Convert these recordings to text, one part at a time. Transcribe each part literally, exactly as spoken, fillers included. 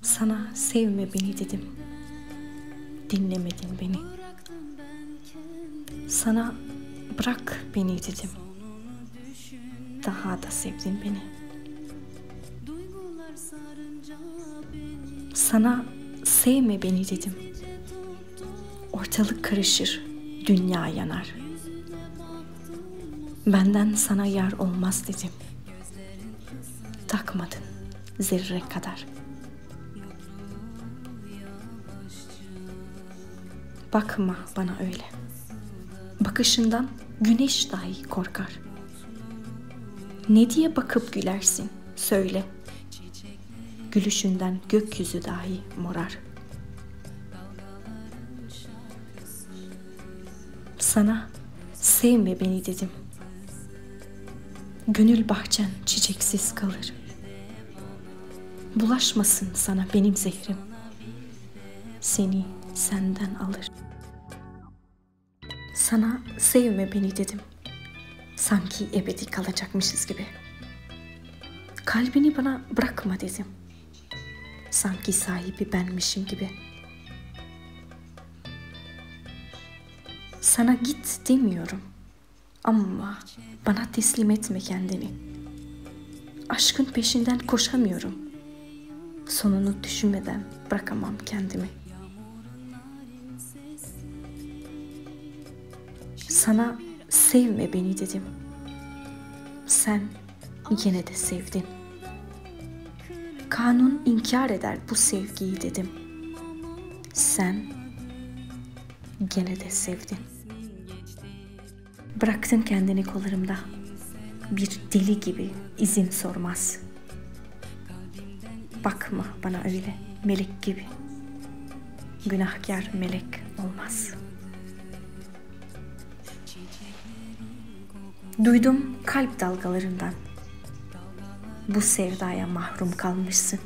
Sana sevme beni dedim. Dinlemedin beni. Sana bırak beni dedim. Daha da sevdin beni. Sana sevme beni dedim. Ortalık karışır, dünya yanar. Benden sana yar olmaz dedim. Takmadın zerre kadar. Bakma bana öyle. Bakışından güneş dahi korkar. Ne diye bakıp gülersin söyle. Gülüşünden gökyüzü dahi morar. Sana sevme beni dedim. Gönül bahçen çiçeksiz kalır. Bulaşmasın sana benim zehrim. Seni senden alır. Sana sevme beni dedim. Sanki ebedi kalacakmışız gibi. Kalbini bana bırakma dedim. Sanki sahibi benmişim gibi. Sana git demiyorum. Ama bana teslim etme kendini. Aşkın peşinden koşamıyorum. Sonunu düşünmeden bırakamam kendimi. Sana sevme beni dedim. Sen yine de sevdin. Kanun inkar eder bu sevgiyi dedim. Sen gene de sevdin. Bıraktın kendini kollarımda. Bir deli gibi izin sormaz. Bakma bana öyle melek gibi. Günahkar melek olmaz. Duydum kalp dalgalarından. Bu sevdaya mahrum kalmışsın.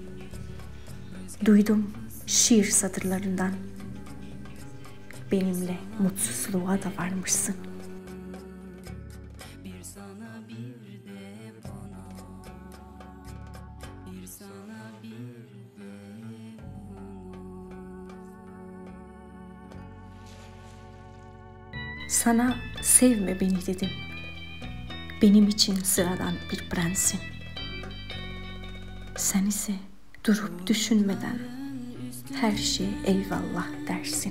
Duydum şiir satırlarından. Benimle mutsuzluğa da varmışsın. Sana sevme beni dedim. Benim için sıradan bir prensin. Sen ise durup düşünmeden her şeye eyvallah dersin.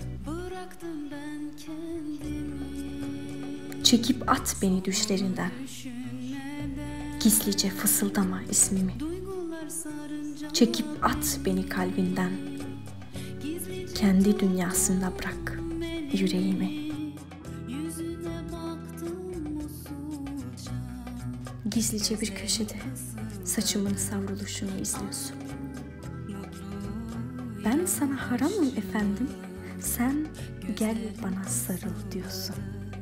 Çekip at beni düşlerinden. Gizlice fısıldama ismimi. Çekip at beni kalbinden. Kendi dünyasında bırak yüreğimi. Gizlice bir köşede saçımın savruluşunu izliyorsun. Ben sana haramım efendim, sen gel bana sarıl diyorsun.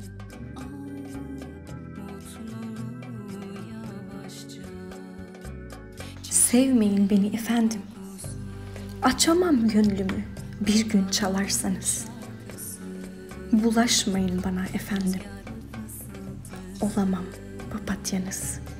Sevmeyin beni efendim, açamam gönlümü bir gün çalarsanız. Bulaşmayın bana efendim, olamam papatyanız.